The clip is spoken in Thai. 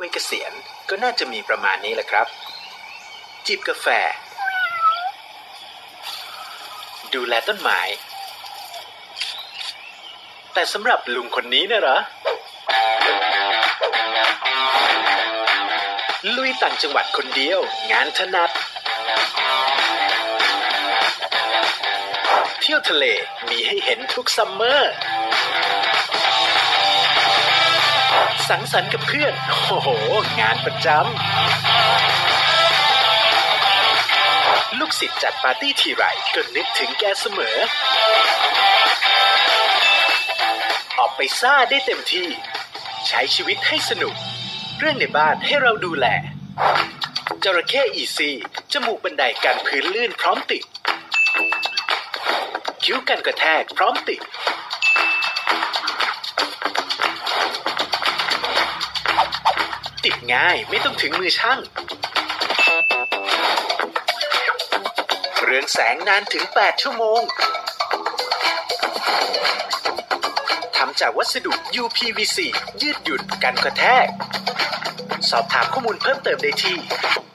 ไม่เกษียณก็น่าจะมีประมาณนี้แหละครับจิบกาแฟดูแลต้นไม้แต่สำหรับลุงคนนี้เนี่ยเหรอลุยต่างจังหวัดคนเดียวงานถนัดเที่ยวทะเลมีให้เห็นทุกซัมเมอร์สังสรรค์กับเพื่อนโอ้โหงานประจำลูกศิษย์จัดปาร์ตี้ทีไรก็นึกถึงแกเสมอออกไปซ่าได้เต็มที่ใช้ชีวิตให้สนุกเรื่องในบ้านให้เราดูแลจระเข้อีซี่จมูกบันไดกันพื้นลื่นพร้อมติดคิ้วกันกระแทกพร้อมติดติดง่ายไม่ต้องถึงมือช่างเรืองแสงนานถึง8 ชั่วโมงทำจากวัสดุ UPVC ยืดหยุ่นกันกระแทกสอบถามข้อมูลเพิ่มเติมได้ที่